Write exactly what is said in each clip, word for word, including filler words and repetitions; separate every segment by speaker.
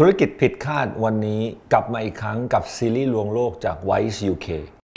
Speaker 1: ธุรกิจผิดคาดวันนี้กลับมาอีกครั้งกับซีรีส์ลวงโลกจาก Wise ยู เค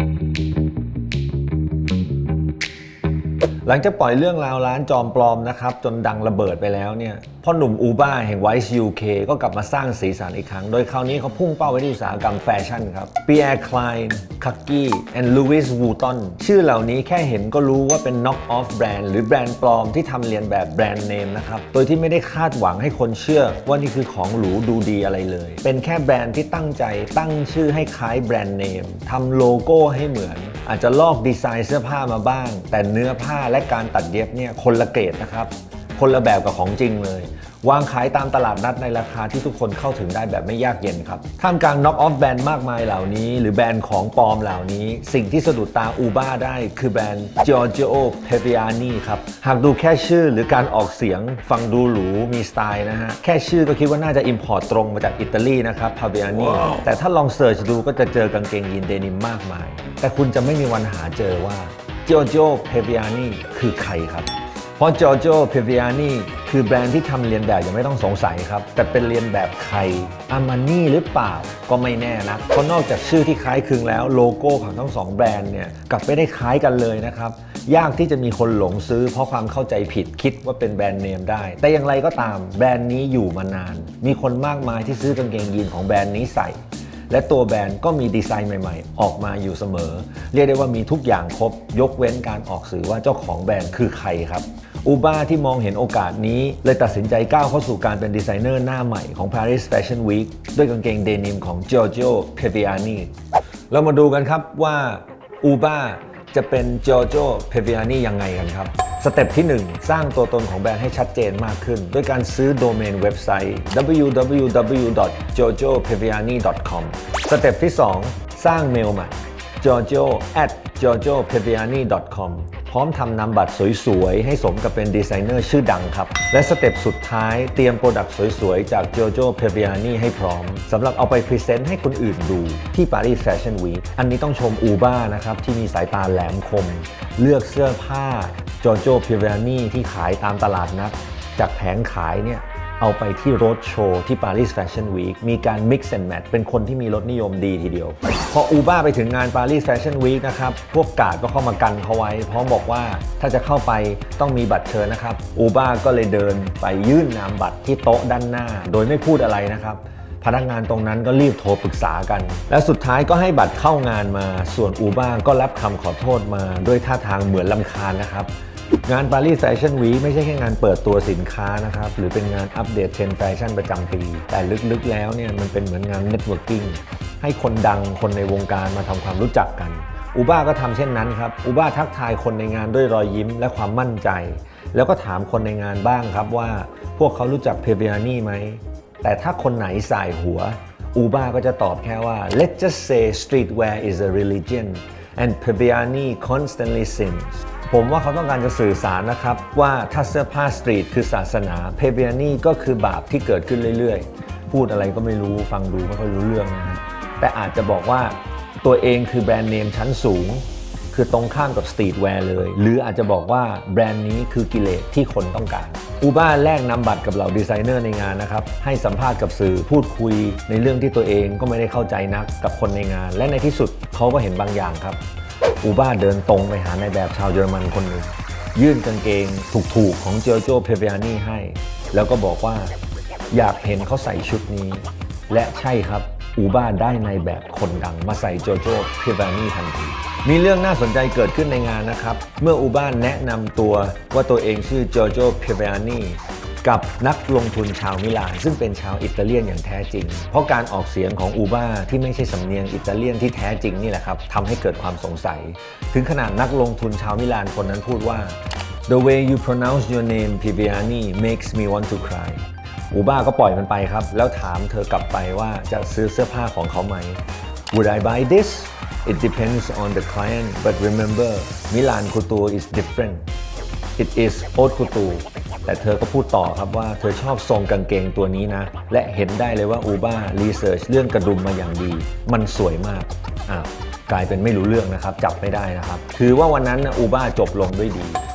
Speaker 1: หลังจากปล่อยเรื่องราวร้านจอมปลอมนะครับจนดังระเบิดไปแล้วเนี่ยพ่อหนุ่มอูบ้าแห่ง Wise ยู เค ก็กลับมาสร้างสีสันอีกครั้งโดยคราวนี้เขาพุ่งเป้าไปที่อุตสาหกรรมแฟชั่นครับ Pierre Cline Cuggy and Louis Vuitton ชื่อเหล่านี้แค่เห็นก็รู้ว่าเป็น knock off แบรนด์หรือแบรนด์ปลอมที่ทำเลียนแบบแบรนด์เนมนะครับโดยที่ไม่ได้คาดหวังให้คนเชื่อว่านี่คือของหรูดูดีอะไรเลยเป็นแค่แบรนด์ที่ตั้งใจตั้งชื่อให้คล้ายแบรนด์เนมทำโลโก้ให้เหมือนอาจจะลอกดีไซน์เสื้อผ้ามาบ้างแต่เนื้อผ้าและการตัดเย็บเนี่ยคนละเกรดนะครับคนละแบบกับของจริงเลยวางขายตามตลาดนัดในราคาที่ทุกคนเข้าถึงได้แบบไม่ยากเย็นครับท่ามกลาง knock off แบรนด์มากมายเหล่านี้หรือแบรนด์ของปลอมเหล่านี้สิ่งที่สะดุดตาอูบ้าได้คือแบรนด์ Giorgio Paveiani ครับหากดูแค่ชื่อหรือการออกเสียงฟังดูหรูมีสไตล์นะฮะแค่ชื่อก็คิดว่าน่าจะ import ตรงมาจากอิตาลีนะครับ Paveiani แต่ถ้าลองเสิร์ชดูก็จะเจอกางเกงยีนเดนิมมากมายแต่คุณจะไม่มีวันหาเจอว่า Giorgio Paveiani คือใครครับเพราะ Giorgio Paveiani คือแบรนด์ที่ทำเลียนแบบยังไม่ต้องสงสัยครับแต่เป็นเลียนแบบใครอาร์มานี่หรือเปล่าก็ไม่แน่นะเพราะนอกจากชื่อที่คล้ายคลึงแล้วโลโก้ของทั้งสองแบรนด์เนี่ยกลับไม่ได้คล้ายกันเลยนะครับยากที่จะมีคนหลงซื้อเพราะความเข้าใจผิดคิดว่าเป็นแบรนด์เนมได้แต่อย่างไรก็ตามแบรนด์นี้อยู่มานานมีคนมากมายที่ซื้อกางเกงยีนของแบรนด์นี้ใส่และตัวแบรนด์ก็มีดีไซน์ใหม่ๆออกมาอยู่เสมอเรียกได้ว่ามีทุกอย่างครบยกเว้นการออกสื่อว่าเจ้าของแบรนด์คือใครครับอูบ้าที่มองเห็นโอกาสนี้เลยตัดสินใจก้าวเข้าสู่การเป็นดีไซเนอร์หน้าใหม่ของ Paris Fashion Week ด้วยกางเกงเดนิมของ Giorgio Paveiani เรามาดูกันครับว่าอูบ้าจะเป็น Giorgio Paveiani ยังไงกันครับสเต็ปที่หนึ่งสร้างตัวตนของแบรนด์ให้ชัดเจนมากขึ้นด้วยการซื้อโดเมนเว็บไซต์ ดับเบิลยู ดับเบิลยู ดับเบิลยู ดอท จอร์โจ เพเวียนี ดอท คอม สเต็ปที่สองสร้างเมลใหม่ giorgio แอท จอร์โจ เพเวียนี ดอท คอม พร้อมทำนามบัตรสวยๆให้สมกับเป็นดีไซเนอร์ชื่อดังครับและสเต็ปสุดท้ายเตรียมโปรดักต์สวยๆจาก Giorgio Paveiani ให้พร้อมสำหรับเอาไปพรีเซนต์ให้คนอื่นดูที่ Paris Fashion Week อันนี้ต้องชมอูบ้านะครับที่มีสายตาแหลมคมเลือกเสื้อผ้า Giorgio Paveiani ที่ขายตามตลาดนัดจากแผงขายเนี่ยเอาไปที่รถโชว์ที่ Paris Fashion Week มีการ mix and match เป็นคนที่มีรสนิยมดีทีเดียวพออูบ้าไปถึงงาน Paris Fashion Week นะครับพวกกาดก็เข้ามากันเขาไว้พร้อมบอกว่าถ้าจะเข้าไปต้องมีบัตรเชิญนะครับอูบ้าก็เลยเดินไปยื่นนามบัตรที่โต๊ะด้านหน้าโดยไม่พูดอะไรนะครับพนักงานตรงนั้นก็รีบโทรปรึกษากันและสุดท้ายก็ให้บัตรเข้างานมาส่วนอูบ้าก็รับคำขอโทษมาด้วยท่าทางเหมือนรำคาญนะครับงาน Paris Fashion Week ไม่ใช่แค่งานเปิดตัวสินค้านะครับหรือเป็นงานอัปเดตเทรนด์แฟชั่นประจำปีแต่ลึกๆแล้วเนี่ยมันเป็นเหมือนงานเน็ตเวิร์กิ่งให้คนดังคนในวงการมาทำความรู้จักกันอูบ้าก็ทำเช่นนั้นครับอูบ้าทักทายคนในงานด้วยรอยยิ้มและความมั่นใจแล้วก็ถามคนในงานบ้างครับว่าพวกเขารู้จัก Paveiani ไหมแต่ถ้าคนไหนสายหัวอูบ้าก็จะตอบแค่ว่า let's just say streetwear is a religion and Paveiani constantly sinsผมว่าเขาต้องการจะสื่อสารนะครับว่าถ้าเสื้อผ้าสตรีทคือศาสนา Paveiani ก็คือบาปที่เกิดขึ้นเรื่อยๆพูดอะไรก็ไม่รู้ฟังดูไม่ค่อยรู้เรื่องนะฮะแต่อาจจะบอกว่าตัวเองคือแบรนด์เนมชั้นสูงคือตรงข้ามกับสตรีทแวร์เลยหรืออาจจะบอกว่าแบรนด์นี้คือกิเลสที่คนต้องการอูบ้าแลกนำบัตรกับเหล่าดีไซเนอร์ในงานนะครับให้สัมภาษณ์กับสื่อพูดคุยในเรื่องที่ตัวเองก็ไม่ได้เข้าใจนักกับคนในงานและในที่สุดเขาก็เห็นบางอย่างครับอูบ้าเดินตรงไปหานายแบบชาวเยอรมันคนหนึ่งยื่นกางเกงถูกๆของ Giorgio Paveiani ให้แล้วก็บอกว่าอยากเห็นเขาใส่ชุดนี้และใช่ครับอูบ้าได้นายแบบคนดังมาใส่ Giorgio Paveiani ทันทีมีเรื่องน่าสนใจเกิดขึ้นในงานนะครับเมื่ออูบ้าแนะนำตัวว่าตัวเองชื่อ Giorgio Paveiani กับนักลงทุนชาวมิลานซึ่งเป็นชาวอิตาเลียนอย่างแท้จริงเพราะการออกเสียงของอูบ้าที่ไม่ใช่สำเนียงอิตาเลียนที่แท้จริงนี่แหละครับทำให้เกิดความสงสัยถึงขนาดนักลงทุนชาวมิลานคนนั้นพูดว่า The way you pronounce your name Paveiani makes me want to cry อูบ้าก็ปล่อยมันไปครับแล้วถามเธอกลับไปว่าจะซื้อเสื้อผ้าของเขาไหม Would I buy this? It depends on the client but remember Milan Couture is different It is haute couture แต่เธอก็พูดต่อครับว่าเธอชอบทรงกางเกงตัวนี้นะและเห็นได้เลยว่าอูบ้ารีเสิร์ชเรื่องกระดุมมาอย่างดีมันสวยมากอ่ะกลายเป็นไม่รู้เรื่องนะครับจับไม่ได้นะครับถือว่าวันนั้นอูบ้าจบลงด้วยดี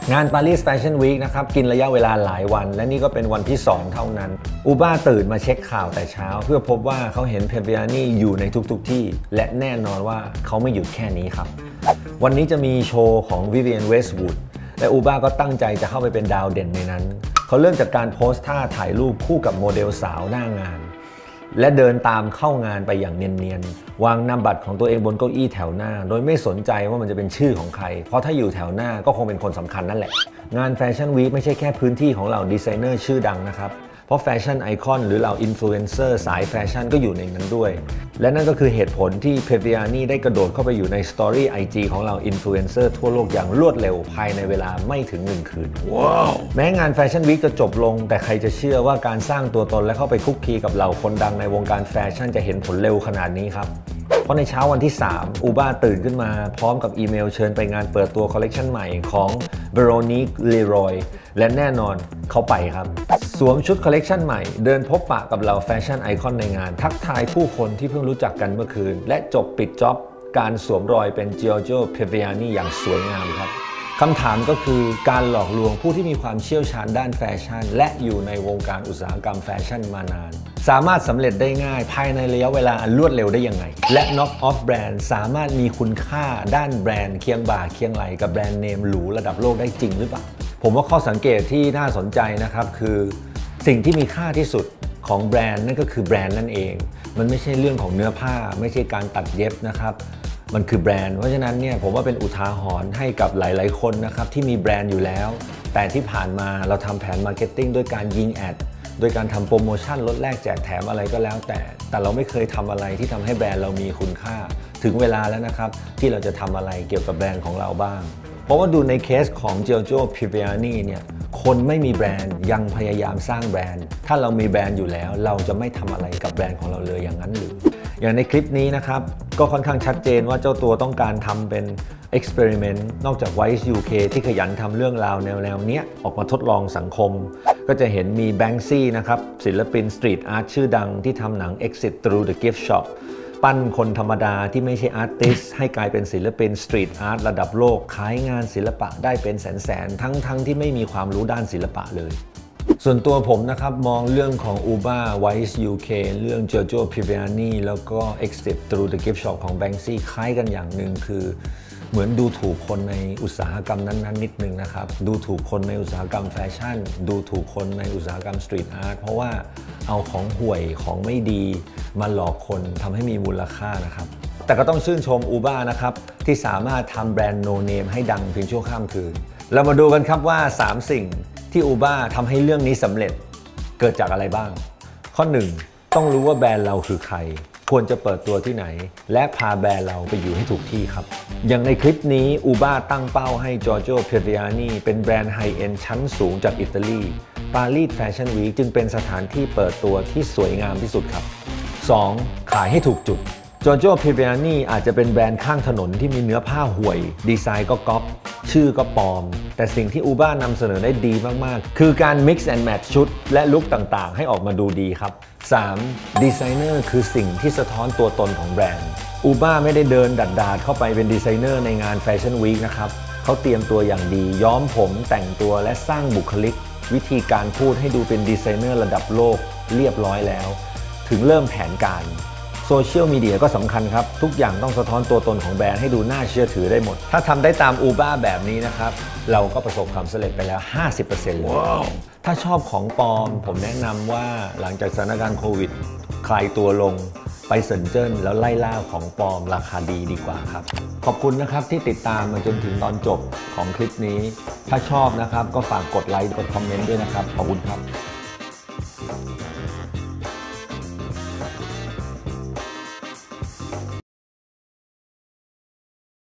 Speaker 1: งาน Paris Fashion Week นะครับกินระยะเวลาหลายวันและนี่ก็เป็นวันที่สองเท่านั้นอูบ้าตื่นมาเช็คข่าวแต่เช้าเพื่อพบว่าเขาเห็นเพเบียนี่อยู่ในทุกๆที่และแน่นอนว่าเขาไม่หยุดแค่นี้ครับวันนี้จะมีโชว์ของ Vivienne Westwood และอูบ้าก็ตั้งใจจะเข้าไปเป็นดาวเด่นในนั้นเขาเริ่มจากการโพสท่าถ่ายรูปคู่กับโมเดลสาวหน้างานและเดินตามเข้างานไปอย่างเนียนๆวางนามบัตรของตัวเองบนเก้าอี้แถวหน้าโดยไม่สนใจว่ามันจะเป็นชื่อของใครเพราะถ้าอยู่แถวหน้าก็คงเป็นคนสำคัญนั่นแหละงานแฟชั่นวีคไม่ใช่แค่พื้นที่ของเหล่าดีไซเนอร์ชื่อดังนะครับเพราะแฟชั่นไอคอนหรือเหล่าอินฟลูเอนเซอร์สายแฟชั่นก็อยู่ในนั้นด้วยและนั่นก็คือเหตุผลที่เพเบียนี่ได้กระโดดเข้าไปอยู่ในสตอรี่ ไอ จี ของเหล่าอินฟลูเอนเซอร์ทั่วโลกอย่างรวดเร็วภายในเวลาไม่ถึงหนึ่งคืนว้าวแม้งานแฟชั่นวีคจะจบลงแต่ใครจะเชื่อว่าการสร้างตัวตนและเข้าไปคุกคีกับเหล่าคนดังในวงการแฟชั่นจะเห็นผลเร็วขนาดนี้ครับเพราะในเช้าวันที่สามอูบ้าตื่นขึ้นมาพร้อมกับอีเมลเชิญไปงานเปิดตัวคอลเลกชันใหม่ของ Veronique Leroy และแน่นอนเขาไปครับสวมชุดคอลเลกชันใหม่เดินพบปะกับเหล่าแฟชั่นไอคอนในงานทักทายผู้คนที่เพิ่งรู้จักกันเมื่อคืนและจบปิดจ็อบการสวมรอยเป็น Giorgio Piviani อย่างสวยงามครับคำถามก็คือการหลอกลวงผู้ที่มีความเชี่ยวชาญด้านแฟชั่นและอยู่ในวงการอุตสาหกรรมแฟชั่นมานานสามารถสำเร็จได้ง่ายภายในระยะเวลาอันรวดเร็วได้ยังไงและ Knock Off Brand สามารถมีคุณค่าด้านแบรนด์เคียงบ่าเคียงไหลกับแบรนด์เนมหรูระดับโลกได้จริงหรือเปล่าผมว่าข้อสังเกตที่น่าสนใจนะครับคือสิ่งที่มีค่าที่สุดของแบรนด์นั่นก็คือแบรนด์นั่นเองมันไม่ใช่เรื่องของเนื้อผ้าไม่ใช่การตัดเย็บนะครับมันคือแบรนด์เพราะฉะนั้นเนี่ยผมว่าเป็นอุทาหรณ์ให้กับหลายๆคนนะครับที่มีแบรนด์อยู่แล้วแต่ที่ผ่านมาเราทำแผนมาร์เก็ตติ้งด้วยการยิงแอดโดยการทำโปรโมชั่นลดแลกแจกแถมอะไรก็แล้วแต่แต่เราไม่เคยทำอะไรที่ทำให้แบรนด์เรามีคุณค่าถึงเวลาแล้วนะครับที่เราจะทำอะไรเกี่ยวกับแบรนด์ของเราบ้างเพราะว่าดูในเคสของ Giorgio Piviani เนี่ยคนไม่มีแบรนด์ยังพยายามสร้างแบรนด์ถ้าเรามีแบรนด์อยู่แล้วเราจะไม่ทำอะไรกับแบรนด์ของเราเลยอย่างนั้นหรืออย่างในคลิปนี้นะครับก็ค่อนข้างชัดเจนว่าเจ้าตัวต้องการทำเป็น experiment นอกจาก Vice ยู เค ที่ขยันทำเรื่องราวแนวๆเนี้ยออกมาทดลองสังคมก็จะเห็นมี Banksy นะครับศิลปินสตรีทอาร์ตชื่อดังที่ทำหนัง Exit Through the Gift Shop ปั้นคนธรรมดาที่ไม่ใช่อาร์ติสต์ให้กลายเป็นศิลปินสตรีทอาร์ตระดับโลกขายงานศิลปะได้เป็นแสนๆทั้งๆ ท, ที่ไม่มีความรู้ด้านศิลปะเลยส่วนตัวผมนะครับมองเรื่องของ Uba Vice ยู เค เรื่อง Giorgio Piviani แล้วก็ Exit Through the Gift Shop ของ Banksy คล้ายกันอย่างหนึ่งคือเหมือนดูถูกคนในอุตสาหกรรมนั้นๆนิดนึงนะครับดูถูกคนในอุตสาหกรรมแฟชั่นดูถูกคนในอุตสาหกรรมสตรีทอาร์ตเพราะว่าเอาของห่วยของไม่ดีมาหลอกคนทำให้มีมูลค่านะครับแต่ก็ต้องชื่นชม Uba นะครับที่สามารถทำแบรนด์โนเนมให้ดังเพียงชั่วข้ามคืนเรามาดูกันครับว่าสามสิ่งที่ Uba ทำให้เรื่องนี้สำเร็จเกิดจากอะไรบ้างข้อหนึ่งต้องรู้ว่าแบรนด์เราคือใครควรจะเปิดตัวที่ไหนและพาแบรนด์เราไปอยู่ให้ถูกที่ครับอย่างในคลิปนี้ Uba ตั้งเป้าให้ Giorgio Piviani เป็นแบรนด์ไฮเอ็นด์ชั้นสูงจากอิตาลีปารีสแฟชั่นวีคจึงเป็นสถานที่เปิดตัวที่สวยงามที่สุดครับสองขายให้ถูกจุด Giorgio Piviani อาจจะเป็นแบรนด์ข้างถนนที่มีเนื้อผ้าห่วยดีไซน์ก็ก๊อปชื่อก็ปลอมแต่สิ่งที่ Uba นำเสนอได้ดีมากๆคือการ mix and match ชุดและลุคต่างๆให้ออกมาดูดีครับสามดีไซเนอร์คือสิ่งที่สะท้อนตัวตนของแบรนด์ Uba ไม่ได้เดินดัดดาดเข้าไปเป็นดีไซเนอร์ในงานแฟชั่นวีคนะครับเขาเตรียมตัวอย่างดีย้อมผมแต่งตัวและสร้างบุคลิกวิธีการพูดให้ดูเป็นดีไซเนอร์ระดับโลกเรียบร้อยแล้วถึงเริ่มแผนการโซเชียลมีเดียก็สำคัญครับทุกอย่างต้องสะท้อนตัวตนของแบรนด์ให้ดูน่าเชื่อถือได้หมดถ้าทำได้ตาม Uba แบบนี้นะครับเราก็ประสบความสำเร็จไปแล้ว ห้าสิบเปอร์เซ็นต์ เลย wow. ถ้าชอบของปลอมผมแนะนำว่าหลังจากสถานการณ์โควิดคลายตัวลงไปเซินเจิ้นแล้วไล่ล่าของปลอมราคาดีดีกว่าครับขอบคุณนะครับที่ติดตามมาจนถึงตอนจบของคลิปนี้ถ้าชอบนะครับก็ฝากกดไลค์กดคอมเมนต์ด้วยนะครับขอบคุณครับ